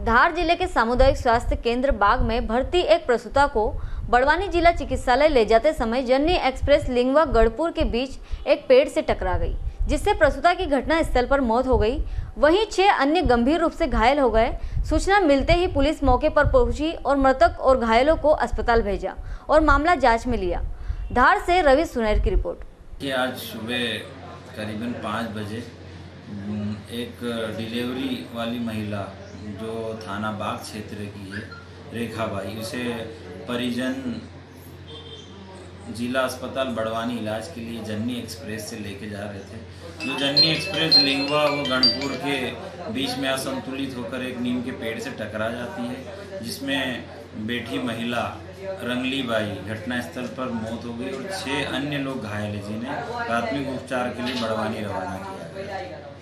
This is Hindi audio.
धार जिले के सामुदायिक स्वास्थ्य केंद्र बाग में भर्ती एक प्रसूता को बड़वानी जिला चिकित्सालय ले जाते समय जननी एक्सप्रेस लिंगवा गढ़पुर के बीच एक पेड़ से टकरा गई, जिससे प्रसूता की घटना स्थल पर मौत हो गई। वहीं 6 अन्य गंभीर रूप से घायल हो गए। सूचना मिलते ही पुलिस मौके पर पहुंची और मृतक और घायलों को अस्पताल भेजा और मामला जांच में लिया। धार से रवि सुनैर की रिपोर्ट। आज सुबह करीबन 5 बजे एक डिलीवरी वाली महिला जो थाना बाग क्षेत्र की है, रेखा बाई, उसे परिजन जिला अस्पताल बड़वानी इलाज के लिए जननी एक्सप्रेस से लेके जा रहे थे। जो जननी एक्सप्रेस लिंगवा व गणपुर के बीच में असंतुलित होकर एक नीम के पेड़ से टकरा जाती है, जिसमें बैठी महिला रंगली बाई घटनास्थल पर मौत हो गई और 6 अन्य लोग घायल हैं, जिन्हें प्राथमिक उपचार के लिए बड़वानी रवाना किया गया।